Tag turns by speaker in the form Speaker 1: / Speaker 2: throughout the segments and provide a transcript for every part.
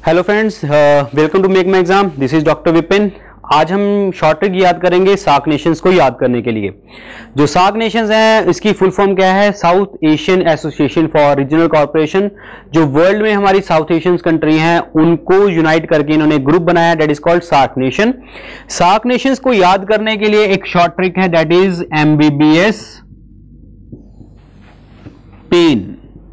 Speaker 1: Hello friends, welcome to make my exam. This is doctor Vipin. आज हम short trick याद करेंगे सार्क नेशंस को याद करने के लिए। जो सार्क नेशंस हैं इसकी फुल फॉर्म क्या है? South Asian association for regional corporation. जो वर्ल्ड में हमारी साउथ एशियन कंट्री हैं उनको यूनाइट करके इन्होंने ग्रुप बनाया, that is called SAARC nation. SAARC nations को याद करने के लिए एक शॉर्ट ट्रिक है, that is MBBS pen.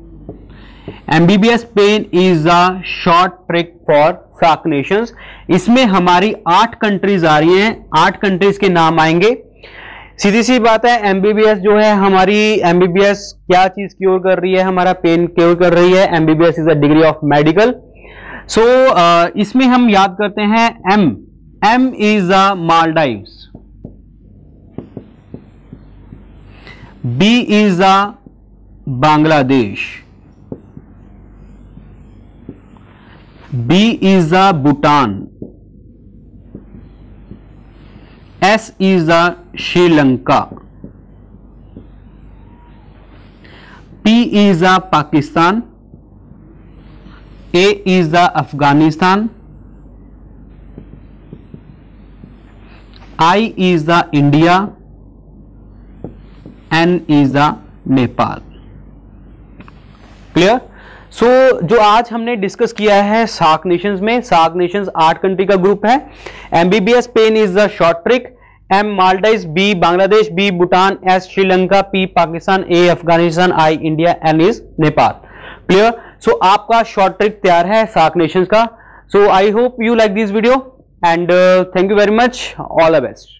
Speaker 1: MBBS pen is a short trick for SAARC nations. इसमें हमारी 8 कंट्रीज आ रही हैं, 8 कंट्रीज के नाम आएंगे। सीधी सी बात है, MBBS जो है हमारी MBBS क्या चीज क्योर कर रही है? हमारा पेन क्योर कर रही है। MBBS is a degree of medical. So इसमें हम याद करते हैं M is a Maldives, B is a Bangladesh, B is a Bhutan, S is a Sri Lanka, P is a Pakistan, A is a Afghanistan, I is a India, N is a Nepal। Clear? So जो आज हमने discuss किया है SAARC nations में, SAARC nations 8 country का group है। MBBS pen is the short trick. M Maldives, B Bangladesh, B Bhutan, S Sri Lanka, P Pakistan, A Afghanistan, I India, N is Nepal. Clear? So आपका short trick तैयार है सार्क नेशंस का। So I hope you like this video and thank you very much. All the best.